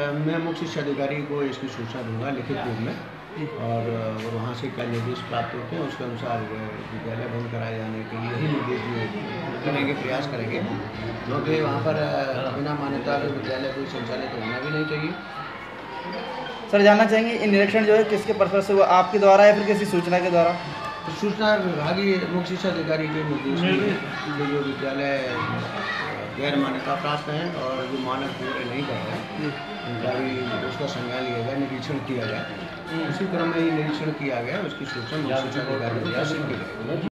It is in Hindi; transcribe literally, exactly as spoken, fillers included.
मैं मुख्य शिक्षा अधिकारी को इसकी सूचना दूंगा लिखित रूप में, और वहाँ से क्या निर्देश प्राप्त होते हैं उसके अनुसार विद्यालय बंद कराए जाने के लिए ही निर्देश दिए करेंगे, प्रयास करेंगे, क्योंकि वहाँ पर बिना मान्यता के विद्यालय कोई संचालित होना भी नहीं चाहिए। सर जानना चाहेंगे ये निरीक्षण जो है किसके पर्पज से हुआ, आपके द्वारा या फिर किसी सूचना के द्वारा? तो सूचना विभागीय मुख्य शिक्षा अधिकारी के निर्देश में जो विद्यालय गैर मान्यता प्राप्त हैं और जो मानक पूरे नहीं कर रहे हैं उनका भी उसका संज्ञान लिया गया, निरीक्षण किया गया। उसी क्रम में ही निरीक्षण किया गया, उसकी सूचना मुख्य शिक्षा अधिकारी की जाएगी।